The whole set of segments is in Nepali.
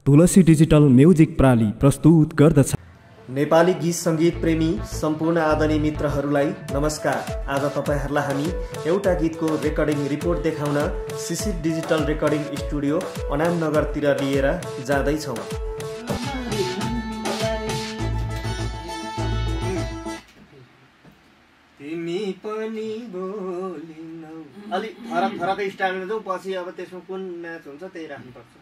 तुलसी डिजिटल म्युजिक प्राली प्रस्तुत गर्दछ। नेपाली गीत सङ्गीत प्रेमी सम्पूर्ण आदरणीय मित्रहरूलाई नमस्कार। आज तपाईहरुलाई हामी एउटा गीतको रेकर्डिङ रिपोर्ट देखाउन सिसिर डिजिटल रेकर्डिङ स्टुडियो अनाम नगरतिर लिएर जाँदैछौँ। तिमी पनि बोलिनौ अलि फरक फरकै स्टाइलमा जाउँ, पछि अब त्यसमा कुन म्याच हुन्छ त्यही राख्नुपर्छ।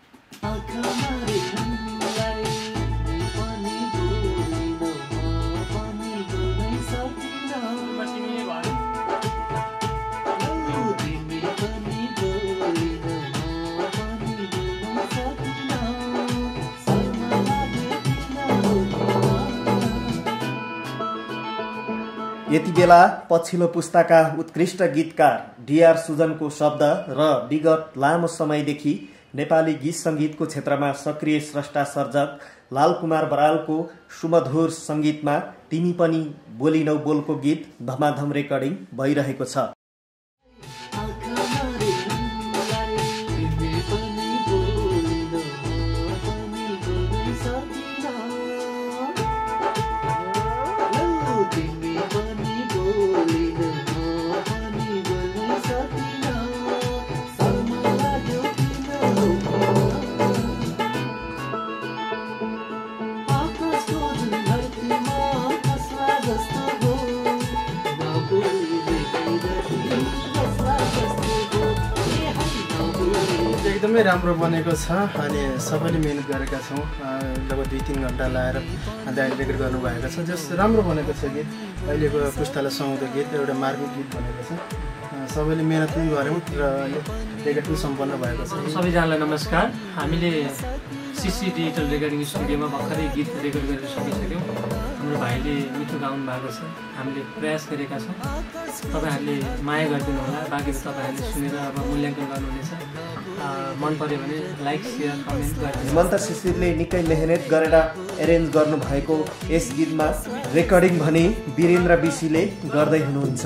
यति बेला पछिल्लो पुस्ताका उत्कृष्ट गीतकार डीआर सुजनको शब्द र विगत लामो समयदेखि नेपाली गीत सङ्गीतको क्षेत्रमा सक्रिय स्रष्टा सर्जक लालकुमार बरालको सुमधुर सङ्गीतमा तिमी पनि बोलिनौ बोलको गीत धमाधम रेकर्डिङ भइरहेको छ। एकदमै राम्रो बनेको छ अनि सबैले मेहनत गरेका छौँ। लगभग 2-3 घन्टा लगाएर दाइले रेकर्ड गर्नुभएको छ। जस राम्रो बनेको छ गीत। अहिलेको पुस्तालाई सुहाउँदो गीत, एउटा मार्मिक गीत बनेको छ। सबैले मेहनत पनि गऱ्यौँ र रेकर्ड पनि सम्पन्न भएको छ। सबैजनालाई नमस्कार। हामीले सिसी डिजिटल रेकर्डिङ स्टुडियोमा भर्खरै गीत रेकर्ड गरेर सकिसक्यौँ। हाम्रो भाइले मिठो गाउनु भएको छ। हामीले प्रयास गरेका छौँ। तपाईँहरूले माया गरिदिनु होला। बाँकी त तपाईँहरूले सुनेर अब मूल्याङ्कन गर्नुहुनेछ। मन पर्यो भने लाइक शेयर कमेन्ट गरिदिनु। हेमन्त शिशिरले निकै मेहनत गरेर एरेन्ज गर्नुभएको यस गीतमा रेकर्डिङ भने वीरेन्द्र बिसीले गर्दै हुनुहुन्छ।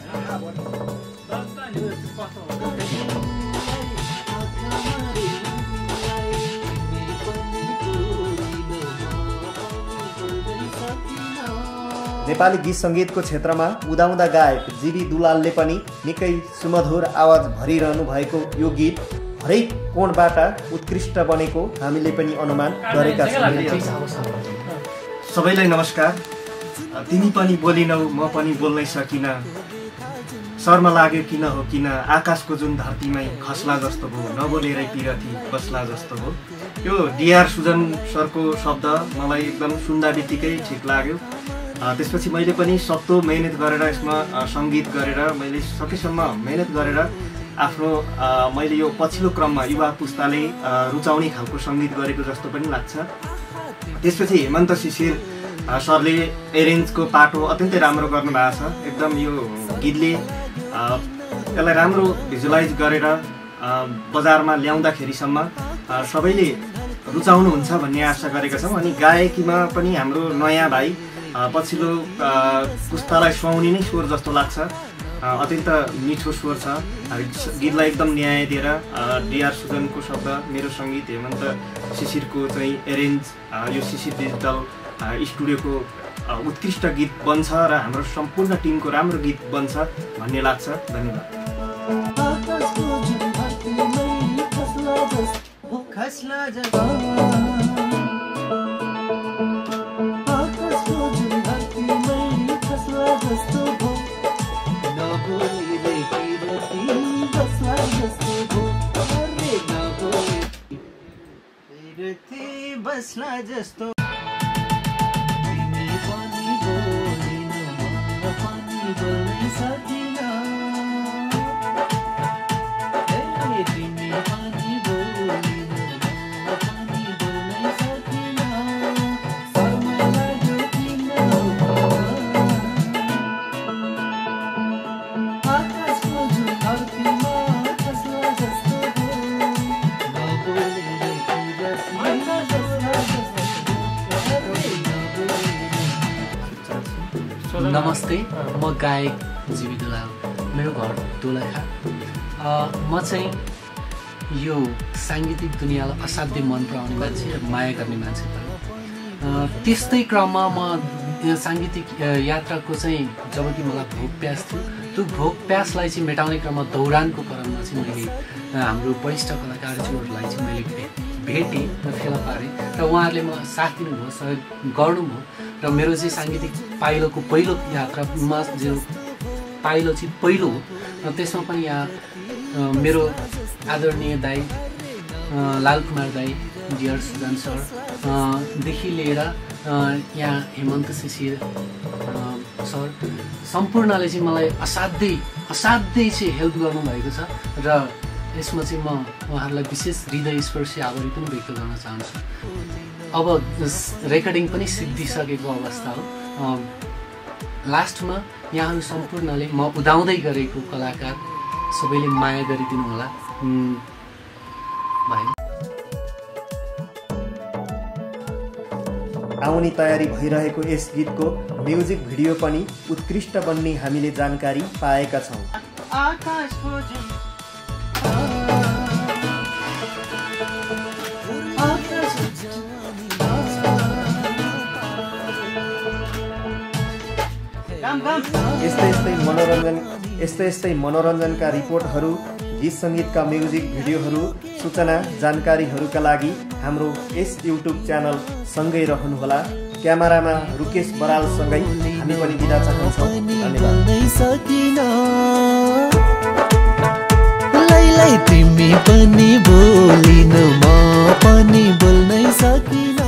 नेपाली गीत सङ्गीतको क्षेत्रमा उदाउँदा गायक जीवी दुलालले पनि निकै सुमधुर आवाज भरिरहनु भएको यो गीत हरेक कोणबाट उत्कृष्ट बनेको हामीले पनि अनुमान गरेका छौँ। सबैलाई नमस्कार। तिमी पनि बोलिनौ म पनि बोल्नै सकिन, शर्म लाग्यो किन हो किन, आकाशको जुन धरतीमै खस्ला जस्तो भयो, नबोलेरै पिरती बस्ला जस्तो भयो। यो डीआर सुजन सरको शब्द मलाई एकदम सुन्दा बित्तिकै ठिक लाग्यो। त्यसपछि मैले पनि सक्दो मेहनत गरेर यसमा सङ्गीत गरेर मैले सकेसम्म मेहनत गरेर आफ्नो मैले यो पछिल्लो क्रममा युवा पुस्ताले रुचाउने खालको सङ्गीत गरेको जस्तो पनि लाग्छ। त्यसपछि हेमन्त शिशिर सरले एरेन्जको पाटो अत्यन्तै राम्रो गर्नुभएको छ। एकदम यो गीतले यसलाई राम्रो भिजुलाइज गरेर बजारमा ल्याउँदाखेरिसम्म सबैले रुचाउनुहुन्छ भन्ने आशा गरेका छौँ। अनि गायकीमा पनि हाम्रो नयाँ भाइ पछिल्लो पुस्तालाई सुहाउने नै स्वर जस्तो लाग्छ। अत्यन्त मिठो स्वर छ। गीतलाई एकदम न्याय दिएर डीआर सुजनको शब्द, मेरो सङ्गीत, हेमन्त शिशिरको चाहिँ एरेन्ज, यो सिसिर डिजिटल स्टुडियोको उत्कृष्ट गीत बन्छ र हाम्रो सम्पूर्ण टिमको राम्रो गीत बन्छ भन्ने लाग्छ। धन्यवाद। बस्ला जस्तो नमस्ते, म गायक जीवी दुलाल। मेरो घर दोलखा। म चाहिँ यो साङ्गीतिक दुनियाँलाई असाध्यै मन पराउने मान्छे र माया गर्ने मान्छे पनि। त्यस्तै क्रममा म साङ्गीतिक यात्राको चाहिँ जब कि मलाई भोक प्यास थियो, त्यो भोक प्यासलाई चाहिँ मेटाउने क्रममा दौरानको क्रममा चाहिँ मैले हाम्रो वरिष्ठ कलाकारज्यूहरूलाई चाहिँ मैले भेटेँ र फेला पारेँ र उहाँहरूले मलाई साथ दिनुभयो, सहयोग गर्नुभयो र मेरो चाहिँ साङ्गीतिक पाइलोको पहिलो यात्रामा जो पाइलो चाहिँ पहिलो हो र त्यसमा पनि यहाँ मेरो आदरणीय दाइ लालकुमार दाइ, डियर सुजन सर देखि लिएर यहाँ हेमन्त शिशिर सर सम्पूर्णले चाहिँ मलाई असाध्यै चाहिँ हेल्प गर्नुभएको छ र यसमा चाहिँ म उहाँहरूलाई विशेष हृदयस्पर्शी आभारी पनि व्यक्त गर्न चाहन्छु। अब रेकर्डिङ पनि सिद्धिसकेको अवस्था हो। लास्टमा यहाँहरू सम्पूर्णले म उदाउँदै गरेको कलाकार सबैले माया गरिदिनु होला। आउने तयारी भइरहेको यस गीतको म्युजिक भिडियो पनि उत्कृष्ट बन्ने हामीले जानकारी पाएका छौँ। यस्तै मनोरञ्जनका रिपोर्टहरू, गीत सङ्गीतका म्युजिक भिडियोहरू, सूचना जानकारीहरूका लागि हाम्रो यस युट्युब च्यानल सँगै रहनुहोला। क्यामेरामा रुकेश बरालसँगै हामी पनि बिदा चाहन्छौँ। तिमी पनि बोलिन म पनि बोल्नै सकिन।